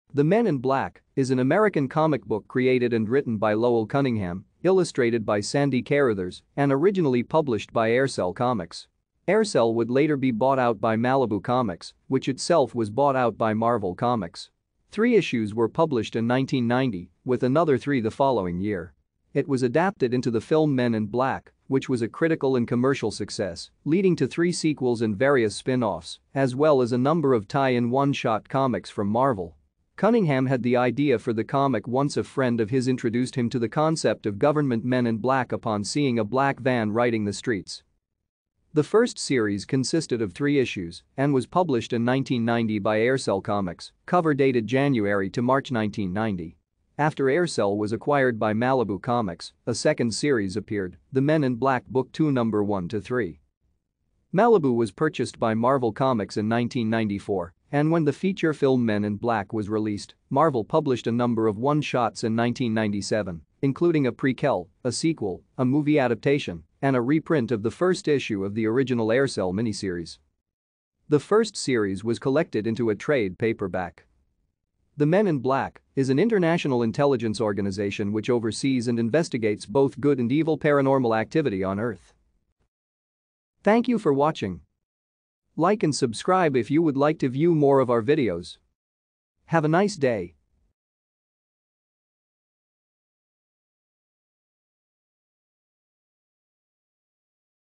The Men in Black is an American comic book created and written by Lowell Cunningham, illustrated by Sandy Carruthers, and originally published by Aircel Comics. Aircel would later be bought out by Malibu Comics, which itself was bought out by Marvel Comics. 3 issues were published in 1990, with another 3 the following year. It was adapted into the film Men in Black, which was a critical and commercial success, leading to 3 sequels and various spin-offs, as well as a number of tie-in one-shot comics from Marvel. Cunningham had the idea for the comic once a friend of his introduced him to the concept of government men in black upon seeing a black van riding the streets. The first series consisted of 3 issues and was published in 1990 by Aircel Comics, cover dated January to March 1990. After Aircel was acquired by Malibu Comics, a second series appeared, The Men in Black Book 2 No. 1-3. Malibu was purchased by Marvel Comics in 1994, and when the feature film Men in Black was released, Marvel published a number of one-shots in 1997, including a prequel, a sequel, a movie adaptation, and a reprint of the first issue of the original Aircel miniseries. The first series was collected into a trade paperback. The Men in Black is an international intelligence organization which oversees and investigates both good and evil paranormal activity on Earth. Thank you for watching. Like and subscribe if you would like to view more of our videos. Have a nice day.